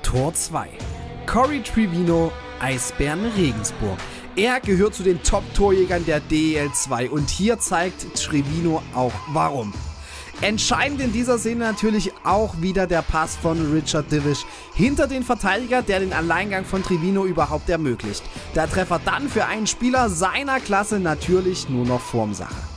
Tor 2. Corey Trivino, Eisbären Regensburg. Er gehört zu den Top-Torjägern der DEL 2 und hier zeigt Trivino auch warum. Entscheidend in dieser Szene natürlich auch wieder der Pass von Richard Divish hinter den Verteidiger, der den Alleingang von Trivino überhaupt ermöglicht. Der Treffer dann für einen Spieler seiner Klasse natürlich nur noch Formsache.